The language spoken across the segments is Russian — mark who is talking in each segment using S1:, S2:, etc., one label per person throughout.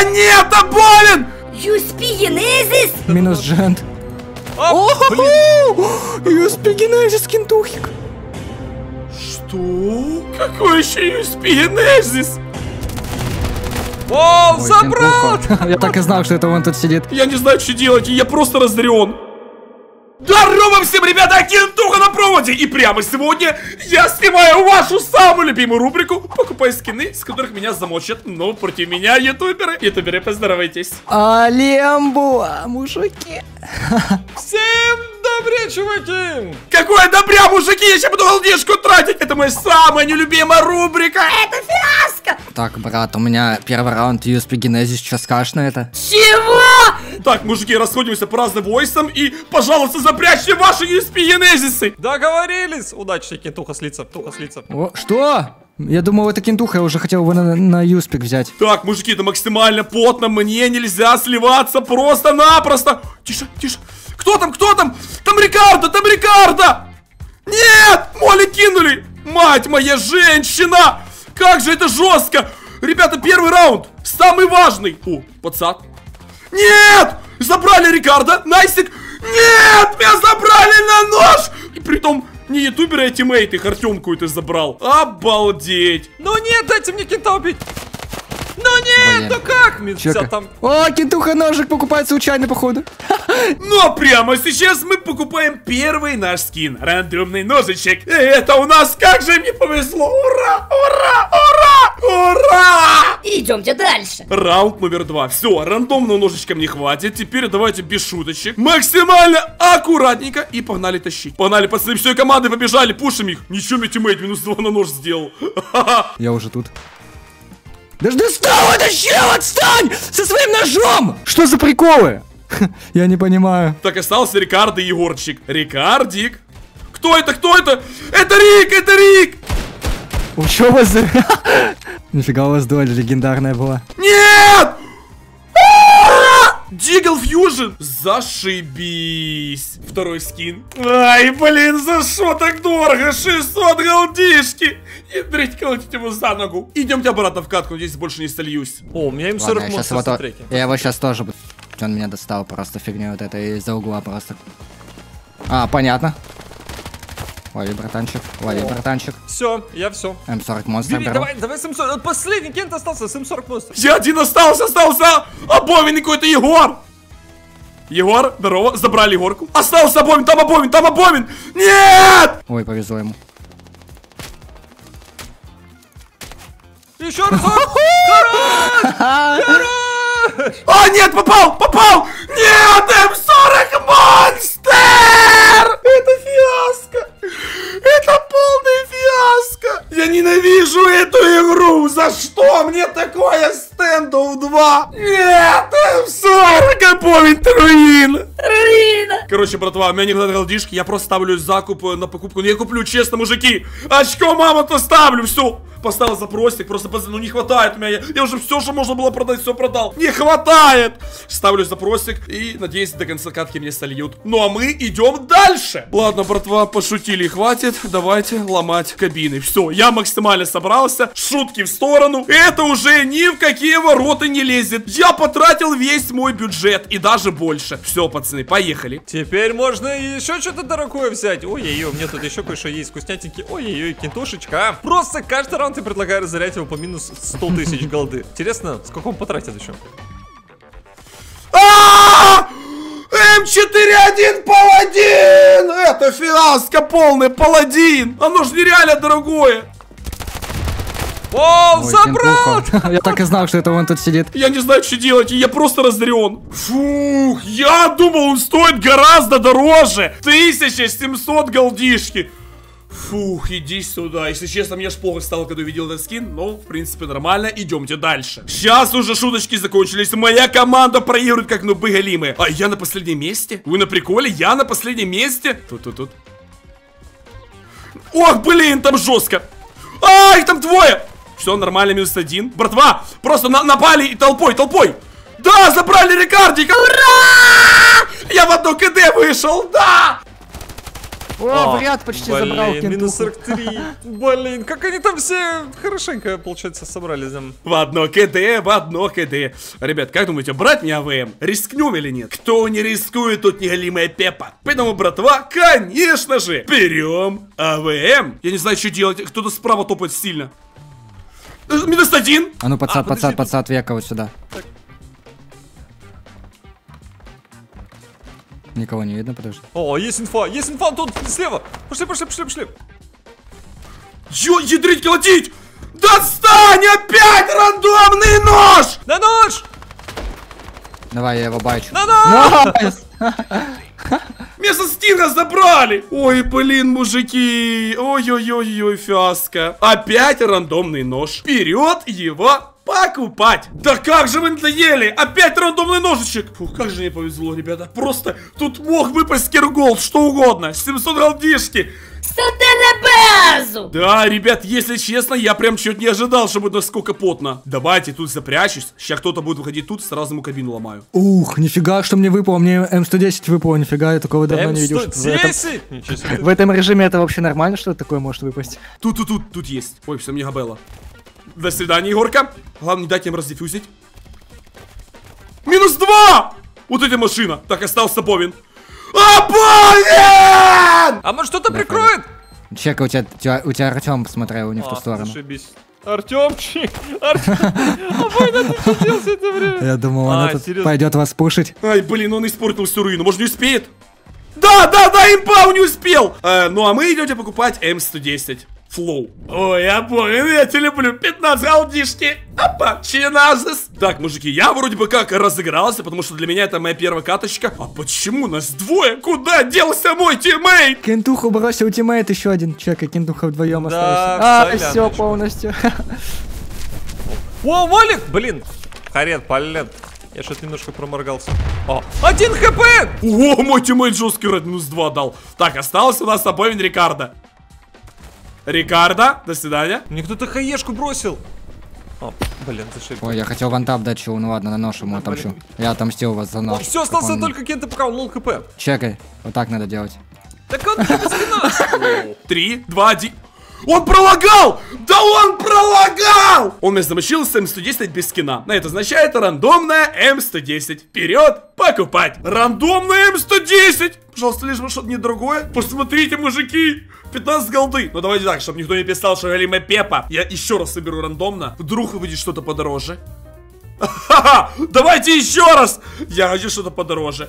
S1: Да нет, Аболин!
S2: USP Genesis!
S3: Минус Джент. USP Genesis, кентухик.
S1: Что? Какой еще USP Genesis?
S4: О,
S3: Ой,
S4: забрал!
S3: кентуха. Я так и знал, что это он тут сидит.
S1: Я не знаю, что делать, я просто раздрен. Здорово всем, ребята, Кентуха на проводе. И прямо сегодня я снимаю вашу самую любимую рубрику «Покупай скины, с которых меня замочат». Но против меня ютуберы. Ютуберы, поздоровайтесь.
S3: Алембуа, мужики.
S4: Всем добрее, чуваки!
S1: Какое добря, мужики, я сейчас буду голдишку тратить. Это моя самая нелюбимая рубрика.
S2: Это фиаско!
S3: Так, брат, у меня первый раунд USP Genesis. Что скажешь на это?
S2: Чего?
S1: Так, мужики, расходимся по разным войсам. И, пожалуйста, запрячьте ваши USP Genesis'ы.
S4: Договорились! Удачи, Кентуха слиться, Туха слиться.
S3: О, что? Я думал, это кентуха, я уже хотел его на юспик взять.
S1: Так, мужики, это максимально потно. Мне нельзя сливаться просто-напросто. Тише, тише. Кто там, кто там? Там Рикардо, там Рикардо! Нет! Моли кинули! Мать моя женщина! Как же это жестко! Ребята, первый раунд! Самый важный! О, подсад. Нет! Забрали Рикардо! Найсик! Нет! Меня забрали на нож! И притом не ютуберы, а тиммейты. Их Артем какой-то забрал. Обалдеть!
S4: Ну нет, дайте мне кента убить! Ну нет,
S3: Блин.
S4: ну как?
S3: Чё-ка.
S4: Там...
S3: О, кентуха ножик покупает случайно, походу.
S1: Но прямо сейчас мы покупаем первый наш скин. Рандомный ножичек. И это у нас как же мне повезло. Ура! Ура! Ура! Ура!
S2: Идемте дальше.
S1: Раунд номер 2. Все, рандомного ножичка мне хватит. Теперь давайте без шуточек. Максимально аккуратненько. И погнали тащить. Погнали, пацаны, все, команды побежали. Пушим их. Ничего, мне тиммейт -2 на нож сделал.
S3: Я уже тут. Да достал это, чел, отстань! Со своим ножом! Что за приколы? Я не понимаю.
S1: Так, остался Рикардо и Егорчик. Рикардик. Кто это? Кто это? Это Рик! Это Рик!
S3: Что у вас за... Нифига, у вас дуэль легендарная была.
S1: Нет! Дигл Фьюжн! Зашибись! Второй скин. Ай, блин, за что так дорого? 600 голдишки! И дрить колотить его за ногу. Идемте обратно в катку, здесь больше не сольюсь.
S4: О, у меня М40
S3: Ладно, я, сейчас
S4: монстр
S3: его
S4: в треке.
S3: я его сейчас тоже... Он меня достал просто фигней вот этой из-за угла просто. А, понятно. Лови, братанчик. Лови, братанчик.
S4: Все, я все.
S3: М40 монстр
S4: Бери,
S3: беру.
S4: давай с М40. Вот последний кент остался, с М40 монстр.
S1: Я один остался! Обовин какой-то Егор! Егор, здорово, забрали Егорку. Остался Обовин, там Обовин, там Обовин! Нет!
S3: Ой, повезло ему.
S4: Еще раз!
S1: А, нет, попал, попал! Нет, М40 монстр! Это фиаско! Это полный фиаско! Я ненавижу эту игру! За что мне такое стендов 2? Нет, М40 Обовин руин! Короче, братва, у меня не хватает голдишки, я просто ставлю закуп на покупку. Ну я куплю, честно, мужики. Очко мама-то ставлю, все. Поставил запросик, просто, ну не хватает у меня. Я уже все, что можно было продать, все продал. Не хватает. Ставлю запросик и надеюсь, до конца катки мне сольют. Ну а мы идем дальше. Ладно, братва, пошутили, хватит. Давайте ломать кабины. Все, я максимально собрался. Шутки в сторону. Это уже ни в какие ворота не лезет. Я потратил весь мой бюджет и даже больше. Все, пацаны, поехали.
S4: Теперь можно еще что-то дорогое взять. Ой-ой-ой, у меня тут еще кое-что есть вкуснятенький. Ой-ой-ой, кентушечка. Просто каждый раунд я предлагаю разорять его по минус 100 тысяч голды. Интересно, сколько он потратит еще?
S1: М41 паладин! Это фиаско полный паладин! Оно ж нереально дорогое!
S4: О,
S3: Ой,
S4: забрал!
S3: кентуха. Я так и знал, что это он тут сидит.
S1: Я не знаю, что делать, и я просто раздрен. Фух, я думал, он стоит гораздо дороже. 1700 голдишки. Фух, иди сюда. Если честно, мне аж плохо стало, когда увидел этот скин. Но, в принципе, нормально. Идемте дальше. Сейчас уже шуточки закончились. Моя команда проигрывает, как нубы галимые. А я на последнем месте? Вы на приколе? Я на последнем месте? Тут. Ох, блин, там жестко. А, их там двое. Все, нормально, -1. Братва, просто напали и толпой. Да, забрали Рикардика. Ура! Я в одно КД вышел, да!
S3: О, в ряд почти забрал
S4: Блин, минус
S3: кентуху.
S4: 43. Блин, как они там все хорошенько, получается, собрались там.
S1: В одно КД, в одно КД. Ребят, как думаете, брать мне АВМ? Рискнем или нет? Кто не рискует, тот неголимая Пеппа. Поэтому, братва, конечно же, берем АВМ. Я не знаю, что делать. Кто-то справа топает сильно. Минус 1.
S3: А ну, подсад,
S1: подожди,
S3: подсад века вот сюда. Никого не видно, подожди.
S4: О, есть инфа тут слева. Пошли.
S1: Ё, ядрить, колотить! Достань опять рандомный нож!
S4: На нож!
S3: Давай, я его бачу.
S4: На нож!
S3: Найс!
S1: Место Стинга забрали! Ой, блин, мужики! Ой-ой-ой-ой, фиаско. Опять рандомный нож. Вперед его покупать! Да как же вы надоели! Опять рандомный ножичек! Фух, как же мне повезло, ребята. Просто тут мог выпасть Кирголд, что угодно. 700 голдишки.
S2: Что ты на базу?
S1: Да, ребят, если честно, я прям чуть не ожидал, что будет насколько потно. Давайте тут запрячусь. Сейчас кто-то будет выходить тут, сразу ему кабину ломаю.
S3: Ух, нифига, что мне выпало. Мне М110 выпало, нифига, я такого давно не видел.
S4: М110? Ничего себе.
S3: В этом режиме это вообще нормально, что такое может выпасть?
S1: Тут есть. Ой, все, мне габелла. До свидания, Егорка. Главное, не дать им раздефьюзить. Минус 2! Вот эта машина. Так, остался Повин. Повин!
S4: А может кто-то прикроет?
S3: Чека, у тебя Артем посмотрел, у них в ту сторону.
S4: Зашибись. Артемчик! Обойна, ты что делал все это время?
S3: Я думал, она тут
S4: серьезно?
S3: пойдет вас пушить.
S1: Ай, блин, он испортил всю руину. Может, не успеет? Да, импа, он не успел. Ну, а мы идете покупать М110. Флоу. Ой, я понял, я тебя люблю. 15 голдишки. Опа, чиназис. Так, мужики, я вроде бы как разыгрался, потому что для меня это моя первая каточка. А почему нас двое? Куда делся мой тиммейт?
S3: Кентуху бросил тиммейт, еще один чек, и Кентуха вдвоем
S4: Да,
S3: остался.
S4: соляночку.
S3: Все полностью.
S4: О, Валик! Блин! Харет, палет. Я что-то немножко проморгался. О, 1 хп!
S1: О, мой тиммейт жесткий ред минус 2 дал. Так, остался у нас Аповин Рикардо. Рикардо, до свидания.
S4: Мне кто-то хаешку бросил. О, блин, зашибись.
S3: Ой, я хотел вантап дать чего, ну ладно, на нож ему отомщу. Я отомстил вас за нож.
S4: Все, остался
S3: Так он-
S4: только Кента, пока он 0 хп.
S3: Чекай, вот так надо делать.
S4: Так он же без спина.
S1: 3, 2, 1. Он пролагал! Да он пролагал! Он меня замочил с М110 без скина. Это означает рандомная М110. Вперед покупать! Рандомная М110! Пожалуйста, лишь бы что-то не другое. Посмотрите, мужики! 15 голды. Ну давайте так, чтобы никто не писал, что Галима Пеппа. Я еще раз соберу рандомно. Вдруг выйдет что-то подороже. Ха-ха! Давайте еще раз! Я хочу что-то подороже.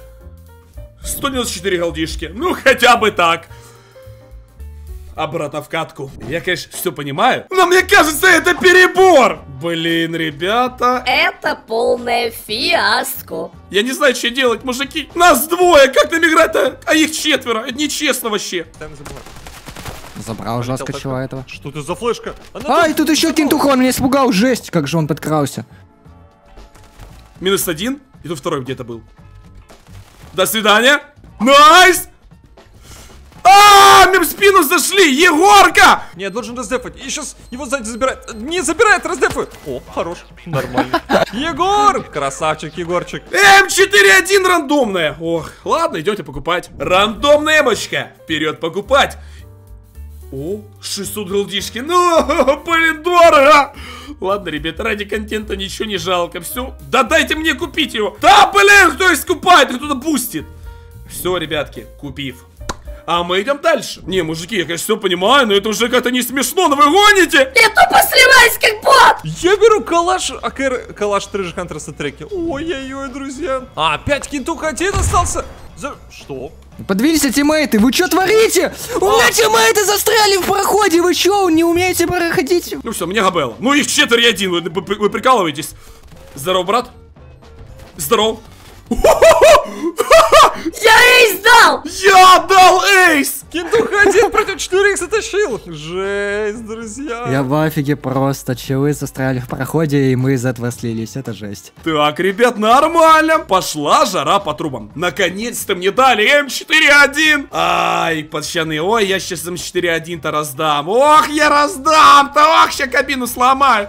S1: 194 голдишки. Ну, хотя бы так. Обратно в катку. Я, конечно, все понимаю, но мне кажется, это перебор. Блин, ребята.
S2: Это полное фиаско.
S1: Я не знаю, что делать, мужики. Нас двое, как нам играть-то? А их четверо. Это нечестно вообще.
S3: Забрал жестко чего этого.
S4: Что это за флешка? Она
S3: Ай, тут еще Кентуха, он меня испугал, жесть, как же он подкрался.
S1: Минус 1. И тут второй где-то был. До свидания. Найс! Мне в спину зашли! Егорка!
S4: Не, я должен раздефать. И сейчас его сзади забирает. Не забирает, раздефаю. О, хорош. Нормально. Егор! Красавчик, Егорчик.
S1: М4-1 рандомная. Ох, ладно, идете покупать. Рандомная эмочка. Вперед покупать. О, 600 голдишки. Ну, блин, дорого. Ладно, ребята, ради контента ничего не жалко. Все, да дайте мне купить его. Да, блин, кто искупает, кто-то бустит. Все, ребятки, купив. А мы идем дальше. Не, мужики, я, конечно, все понимаю, но это уже как-то не смешно, но вы гоните.
S2: Я тупо сливаюсь как бот.
S4: Я беру калаш, калаш Treasure Hunter с треки. Ой-ой-ой, друзья. А, 5 Кентуха 1 остался. За что?
S3: Подвинься, тиммейты, вы что творите? У меня тиммейты застряли в проходе, вы что, не умеете проходить?
S1: Ну все, мне габелла. Ну их 4-1, вы прикалываетесь. Здорово, брат. Здорово.
S2: Я эйс дал.
S1: Я дал эйс!
S4: Кентуха 1 против 4х тащил. Жесть, друзья.
S3: Я в афиге просто, челы застряли в проходе, и мы затвослились, это жесть.
S1: Так, ребят, нормально. Пошла жара по трубам. Наконец-то мне дали М4-1. Ай, подщаны. Ой, я сейчас М4-1-то раздам. Ох, я раздам-то. Ох, сейчас кабину сломаю.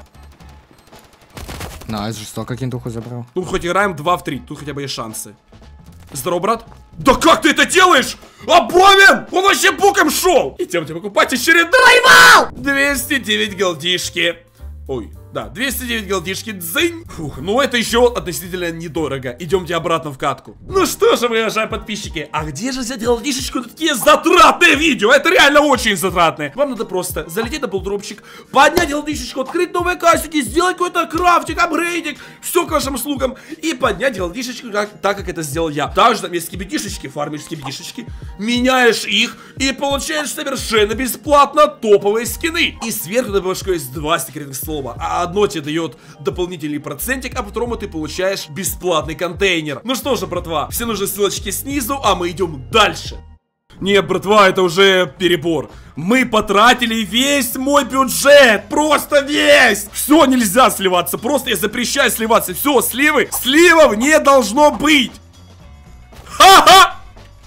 S3: Найс, жестоко Кентуху забрал.
S1: Ну, хоть играем 2 в 3. Тут хотя бы есть шансы. Здорово, брат. Да как ты это делаешь? Абовин! Он вообще боком шел! Идемте покупать очередной вал! 209 голдишки. Ой, да, 209 голдишки, дзынь. Фух, ну это еще относительно недорого. Идемте обратно в катку. Ну что же, мои уважаемые подписчики, а где же взять голдишечку на такие затратные видео? Это реально очень затратные. Вам надо просто залететь на полдропчик, поднять голдишечку, открыть новые кастики, сделать какой-то крафтик, апгрейдик, все к вашим услугам, и поднять голдишечку, так как это сделал я. Также там есть скибидишечки, фармишь скибидишечки, меняешь их и получаешь совершенно бесплатно топовые скины. И сверху на башку есть 2 секретных слова. Одно тебе дает дополнительный процентик, а по второму ты получаешь бесплатный контейнер. Ну что же, братва, все нужны ссылочки снизу, а мы идем дальше. Нет, братва, это уже перебор. Мы потратили весь мой бюджет, просто весь. Все, нельзя сливаться, просто я запрещаю сливаться. Все, сливов не должно быть. Ха-ха!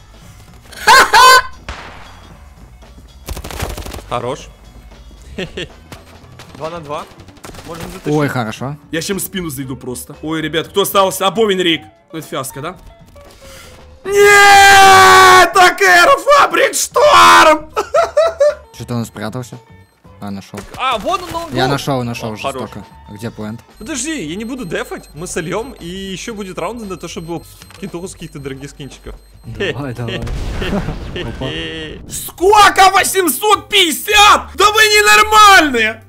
S4: Хорош. 2 на 2. Можем затащить.
S3: Ой, хорошо.
S1: Я чем в спину зайду просто. Ой, ребят, кто остался? Абовин Рик. Ну, это фиаско, да? Нет! АКР Фабрик Шторм!
S3: Что-то он спрятался. А, нашел.
S4: А, вон он.
S3: Я нашел
S4: хорош.
S3: жестоко. Где плент?
S4: Подожди, я не буду дефать. Мы сольем, и еще будет раунд на то, чтобы был кентуху с каких-то дорогих скинчиков.
S3: Давай.
S1: Сколько? 850? Да вы ненормальные!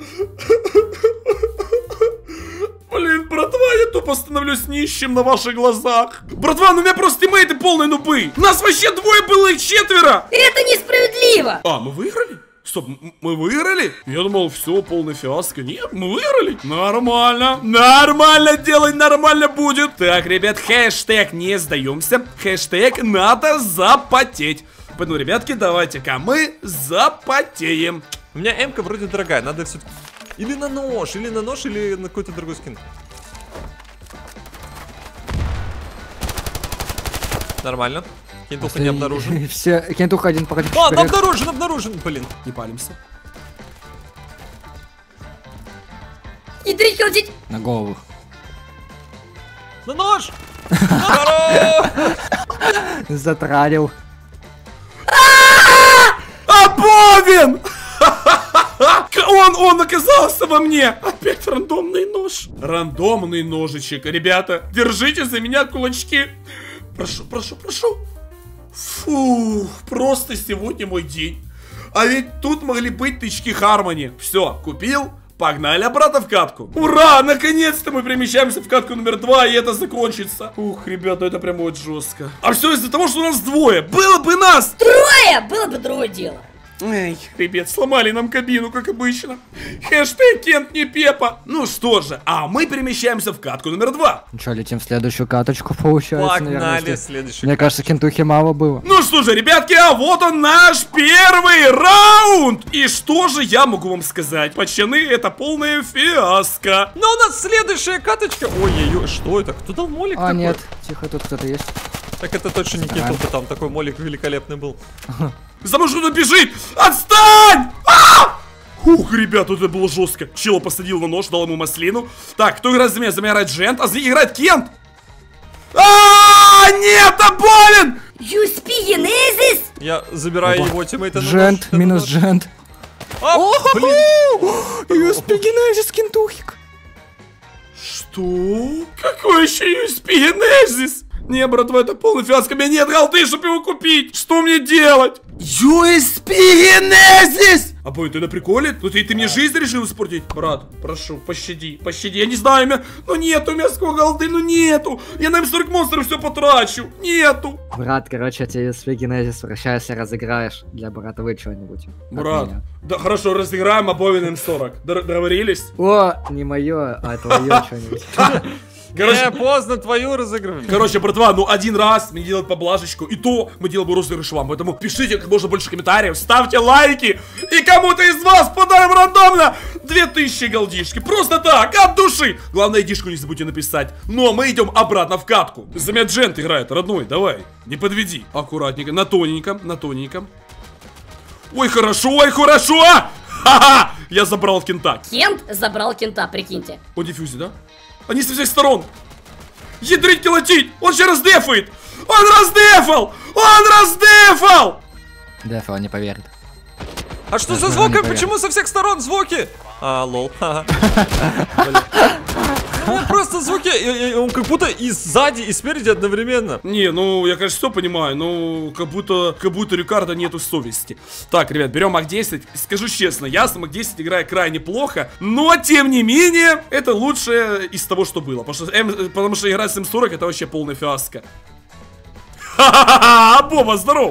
S1: Блин, братва, я тупо становлюсь нищим на ваших глазах. Братва, ну у меня просто тиммейты полные нубы. Нас вообще двое было, их 4.
S2: Это несправедливо!
S1: А, мы выиграли? Стоп, мы выиграли? Я думал, все, полная фиаско. Нет, мы выиграли. Нормально. Нормально делай, нормально будет. Так, ребят, хэштег не сдаемся. Хэштег надо запотеть. Поэтому, ребятки, давайте-ка мы запотеем.
S4: У меня М-ка вроде дорогая, надо все-таки... Или на нож, или на какой-то другой скин. Нормально. Кентуха не обнаружен.
S3: Все, Кентуха один против
S4: А,
S3: 4.
S4: обнаружен, блин.
S1: Не палимся.
S2: Ядрить, холодить!
S3: На голову.
S4: На нож! Здорово!
S3: Затранил.
S1: Абовин! Он оказался во мне! Опять рандомный нож. Рандомный ножичек. Ребята, держите за меня кулачки. Прошу. Фух, просто сегодня мой день. А ведь тут могли быть тычки Хармони. Все, купил, погнали обратно в катку. Ура, наконец-то мы перемещаемся в катку номер 2, и это закончится. Ух, ребята, это прям вот жестко. А все из-за того, что у нас двое. Было бы нас!
S2: Трое! Было бы другое дело.
S1: Эй, ребят, сломали нам кабину, как обычно. Хэштег Кент не Пепа. Ну что же, а мы перемещаемся в катку номер 2.
S3: Ну что, летим в следующую каточку, получается,
S4: Погнали,
S3: наверное,
S4: следующий.
S3: Мне кажется, Кентухи мало было.
S1: Ну что же, ребятки, а вот он наш первый раунд. И что же я могу вам сказать? Пацаны, это полная фиаско.
S4: Но у нас следующая каточка. Ой-ой-ой, что это? Кто дал молик
S3: А,
S4: такой?
S3: нет, тихо, тут кто-то есть.
S4: Так это точно не Кентуха, там такой молик великолепный был.
S1: За мной что-то бежит! Отстань! Ух, ребят, это было жестко. Чела посадил на нож, дал ему маслину. Так, кто играет за меня? За меня играет Джент, а за них играет Кент. Нет, Абовин!
S2: USP Genesis!
S4: Я забираю его тиммейта на нож.
S3: Джент, минус Джент.
S4: А, блин.
S3: USP Genesis Кентухик.
S1: Что? Какой еще USP Genesis? Не, братва, это полный фиаско. У меня нет голды, чтобы его купить. Что мне делать? USP Genesis! А бой, ты на приколе? Ну ты мне жизнь решил испортить? Брат, прошу, пощади. Я не знаю, ну нету у меня сколько голды, ну нету. Я на М40 монстров все потрачу. Нету.
S3: Брат, короче, я тебе USP Genesis возвращайся, разыграешь для братвы что-нибудь.
S1: Брат, да хорошо, разыграем Абовин М40. Договорились?
S3: О, не мое, а твое что-нибудь.
S1: Короче,
S4: Поздно твою разыгрываем.
S1: Короче, братва, ну один раз мне делать поблажечку, и то мы делаем розыгрыш вам. Поэтому пишите как можно больше комментариев, ставьте лайки, и кому-то из вас подарим рандомно 2000 голдишки. Просто так, от души. Главное, идишку не забудьте написать. Но мы идем обратно в катку. За меня Джент играет, родной, давай, не подведи. Аккуратненько, на тоненьком. Ой, хорошо, Ха-ха, я забрал кента.
S2: Кент забрал кента, прикиньте.
S1: О, диффюзе, да? Они со всех сторон. Ядрить, колотить! Он сейчас раздефает! Он раздефал! Он раздефал!
S3: Дефа, он не поверит.
S4: А что
S3: Я
S4: за
S3: же
S4: звуки?
S3: не поверил.
S4: Почему со всех сторон звуки? А, лол. Ха-ха. Блин. Ну, просто звуки, и он как будто и сзади, и спереди одновременно.
S1: Не, ну, я, конечно, все понимаю, но как будто Рикардо нету совести. Так, ребят, берем МАК-10. Скажу честно, я с МАК-10 играю крайне плохо, но, тем не менее, это лучшее из того, что было. Потому что играть с М40 это вообще полная фиаско. Ха-ха-ха! Боба, здоров!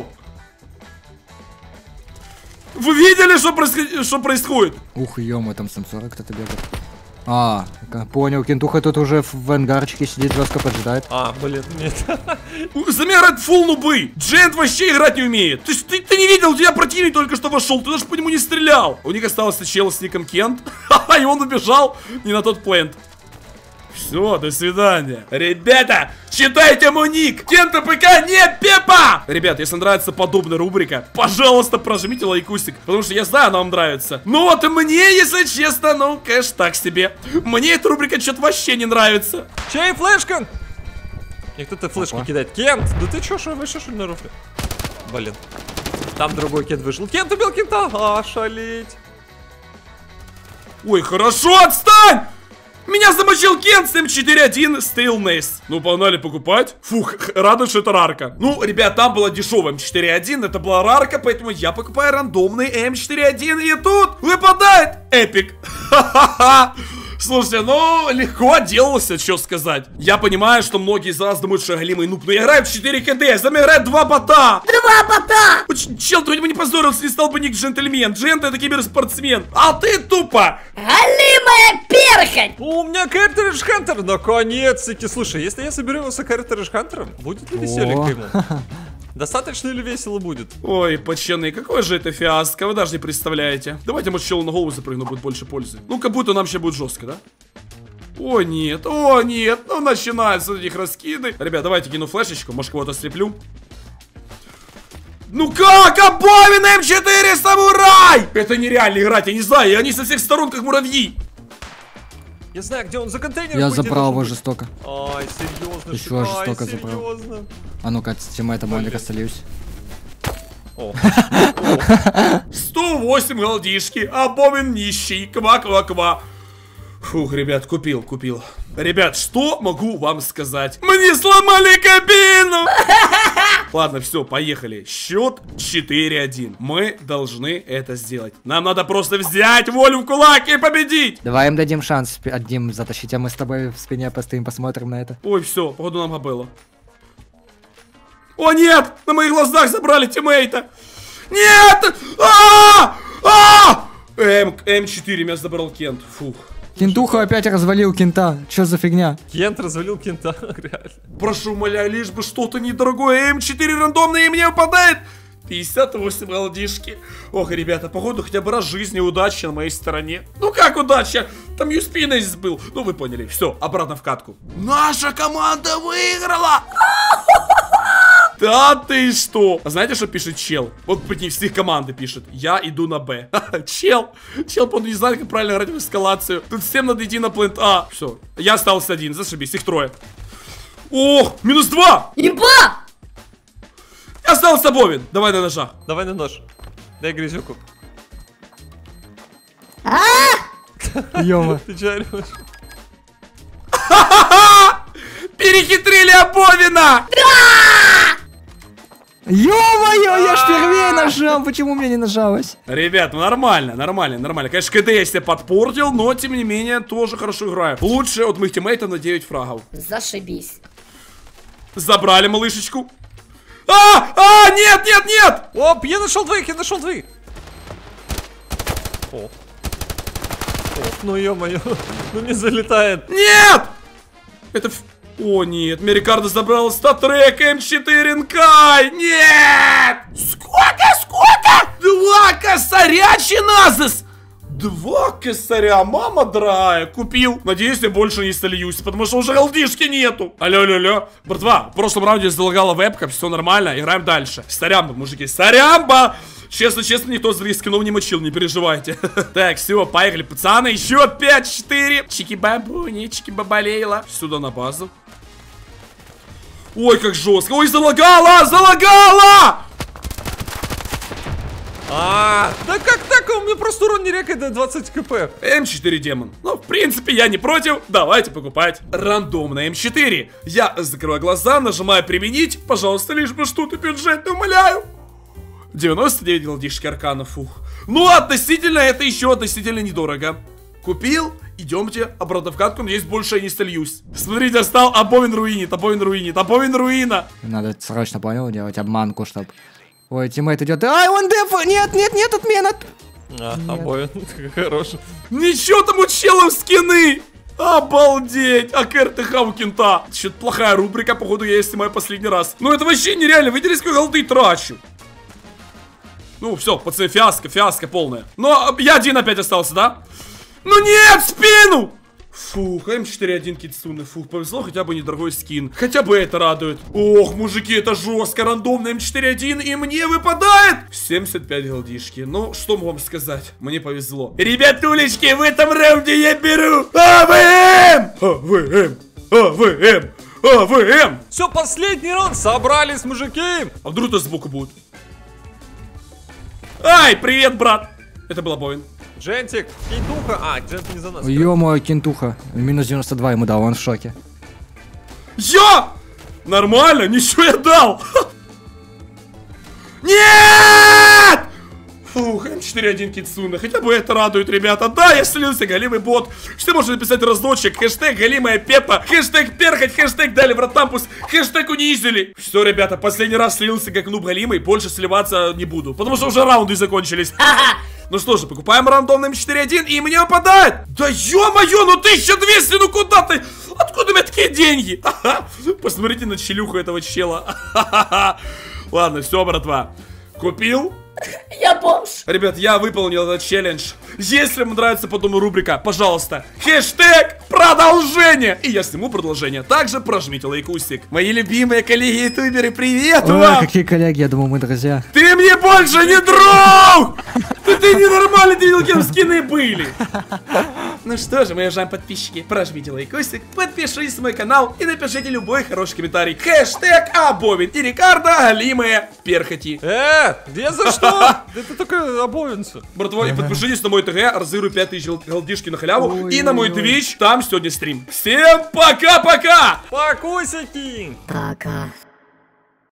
S1: Вы видели, что происходит?
S3: Ух, ё-моё, там с М40 кто-то бегает. А, понял, Кентуха тут уже в ангарчике сидит, жестко поджидает.
S4: А, блин, нет.
S1: За меня играет фулл нубы. Джент вообще играть не умеет. Ты не видел, у тебя противник только что вошел, ты даже по нему не стрелял. У них остался чел с ником Кент, и он убежал не на тот плент. Все, до свидания. Ребята, читайте мой ник. Кента ПК, нет Пепа. Ребят, если нравится подобная рубрика, пожалуйста, прожмите лайкусик, потому что я знаю, она вам нравится. Ну вот мне, если честно, ну, конечно, так себе. Мне эта рубрика что-то вообще не нравится.
S4: Чей флешка? И кто-то флешку кидает. Кент, да ты чё, выше что ли на руфе? Блин. Там другой Кент вышел. Кент убил Кента. А, шалеть.
S1: Ой, хорошо, отстань! Меня замочил Кент с М4-1 Staleness. Ну, погнали покупать. Фух, рада, что это рарка. Ну, ребят, там была дешевая М4-1, это была рарка, поэтому я покупаю рандомный М4-1, и тут выпадает эпик. Ха-ха-ха. Слушайте, ну, легко отделался, что сказать. Я понимаю, что многие из вас думают, что я голимый нуб, но я играю в 4 КД, за мной играет 2 бота.
S2: 2 бота!
S1: Чел, ты хоть бы не позорился, не стал бы ник джентльмен. Джент это киберспортсмен, а ты тупо.
S2: Голимая перхоть!
S4: У меня Cartridge Hunter, наконец-таки. Слушай, если я соберу его с Cartridge Hunter, будет ли веселенько ему? Достаточно ли весело будет?
S1: Ой, пацаны, какой же это фиаско, вы даже не представляете. Давайте, может, челу на голову запрыгну, будет больше пользы. Ну, как будто нам сейчас будет жестко, да? О, нет, ну начинаются этих раскиды. Ребят, давайте кину флешечку, может, кого-то слеплю. Ну как, Обови на М4 самурай! Это нереально играть, я не знаю, они со всех сторон как муравьи.
S4: Я знаю, где он за контейнером.
S3: Я забрал его жестоко.
S4: Ай, серьезно,
S3: Еще жестоко забрал.
S4: серьезно.
S3: А ну-ка, с тиммейтом Моника сольюсь.
S4: О.
S1: 108 голдишки, Обовин нищий, ква-ква-ква. Фух, ребят, купил. Ребят, что могу вам сказать? Мне сломали кабину! Ладно, все, поехали. Счет 4-1. Мы должны это сделать. Нам надо просто взять волю в кулак и победить!
S3: Давай им дадим шанс одним затащить, а мы с тобой в спине постоим, посмотрим на это.
S1: Ой, все, походу нам побыло. О, нет! На моих глазах забрали тиммейта! Нет! М4 меня забрал Кент. Фух.
S3: Кентуха опять развалил Кента. Чё за фигня?
S4: Кент развалил Кента, реально.
S1: Прошу, умоляю, лишь бы что-то недорогое. М4 рандомное, и мне выпадает 58 голдишки. Ох, ребята, походу хотя бы раз в жизни удача на моей стороне. Ну как удача? Там юспинес был. Ну вы поняли. Все, обратно в катку. Наша команда выиграла! Да ты что? А знаете, что пишет чел? Вот прикинь, с их команды пишет. Я иду на Б. Чел, походу не знает, как правильно играть в эскалацию. Тут всем надо идти на плент А. Все, я остался один, зашибись, их трое. О, -2!
S2: Имба!
S1: Я остался Бовин. Давай на ножах.
S4: Давай на нож. Дай грязюку.
S3: Ёма.
S4: Ты чё орёшь?
S1: Перехитрили Обовина!
S3: Ё-моё, я ж впервые нажал, почему мне не нажалось?
S1: Ребят, ну нормально. Конечно, КД я себе подпортил, но тем не менее тоже хорошо играю. Лучше от моих тиммейтов на 9 фрагов.
S2: Зашибись.
S1: Забрали малышечку. Нет!
S4: Оп, я нашел двоих. О. Ну ё-моё, ну не залетает.
S1: Нет! Это... О, нет, Рикардо забрал статрек М4 Нкай! Нет! Сколько? 2 косаря, чиназис! 2 косаря, мама драя, купил. Надеюсь, я больше не сольюсь, потому что уже голдишки нету. Алло. Братва, в прошлом раунде залагала вебка, все нормально, играем дальше. Сорямба, мужики, сорямба! Честно, никто с скинов не мочил, не переживайте. Так, все, поехали, пацаны, еще 5-4. Чики-бабуни, чики-бабалейла. Сюда на базу. Ой, как жестко. Ой, залагала, залагала!
S4: Да как так? У меня просто урон не рекает до 20 кп.
S1: М4 демон. Ну, в принципе, я не против. Давайте покупать рандомно М4. Я закрываю глаза, нажимаю применить. Пожалуйста, лишь бы что-то бюджетное, умоляю. 99 голдишки аркана, фух. Ну, относительно, это еще относительно недорого. Купил, идемте обратно в катку, надеюсь, больше я не стольюсь. Смотрите, стал Абовин руинит, Абовин руинит, Абовин руина.
S3: Надо срочно, понял, делать обманку, чтоб... Ой, тиммейт идет. Ай, он деф! Нет, нет, нет, отмена!
S4: Обоин, хорош.
S1: Ничего там у челов скины! Обалдеть! А КРТХ у кента. Что-то плохая рубрика, походу, я ее снимаю последний раз. Ну это вообще нереально, видели, сколько голды трачу? Ну все, пацаны, фиаско полное. Но я один опять остался, да? Ну нет, в спину! Фух, М4-1 Китсуны, фух, повезло, хотя бы недорогой скин. Хотя бы это радует. Ох, мужики, это жестко, рандомно М4-1, и мне выпадает 75 голдишки. Ну, что могу вам сказать? Мне повезло. Ребятулечки, в этом раунде я беру АВМ! АВМ! АВМ! АВМ!
S4: Все, последний раунд, собрались, мужики.
S1: А вдруг это сбоку будет? Ай, привет, брат! Это был Абовин.
S4: Джентик, Кентуха. Джент не за нас.
S3: Ё-моё, кентуха. Минус 92 ему дал, он в шоке.
S1: Я! Нормально, ничего я дал! Нет! Фух, М4-1 Китсуна, хотя бы это радует, ребята. Да, я слился, голимый бот. Что можно написать разочек? Хэштег голимая пепа, хэштег перхоть, хэштег дали вратампус, хэштег унизили. Все, ребята, последний раз слился как нуб голимый, больше сливаться не буду, потому что уже раунды закончились. Ну что же, покупаем рандомный М4-1, и мне выпадает. Да ё-моё, ну 1200, ну куда ты? Откуда у меня такие деньги? Посмотрите на челюху этого чела. Ладно, все, братва. Купил.
S2: Я бомж.
S1: Ребят, я выполнил этот челлендж. Если вам нравится потом рубрика, пожалуйста, хэштег продолжение. И я сниму продолжение. Также прожмите лайкусик. Мои любимые коллеги-ютуберы, привет
S3: Ой,
S1: вам!
S3: какие коллеги, я думал, мы друзья.
S1: Ты мне больше не друг! Ты ненормальный, ты видел, кем скины были. Ну что же, мои уважаемые подписчики, прожмите лайкосик, подпишитесь на мой канал и напишите любой хороший комментарий. Хэштег Абовин и Рикардо голимые перхоти.
S4: Где за что? Да это только обовинцы.
S1: Братва, подпишитесь на мой ТГ, разыграю 5000 голдишки на халяву. И на мой Twitch, там сегодня стрим. Всем пока-пока!
S4: Покусики!
S2: Пока.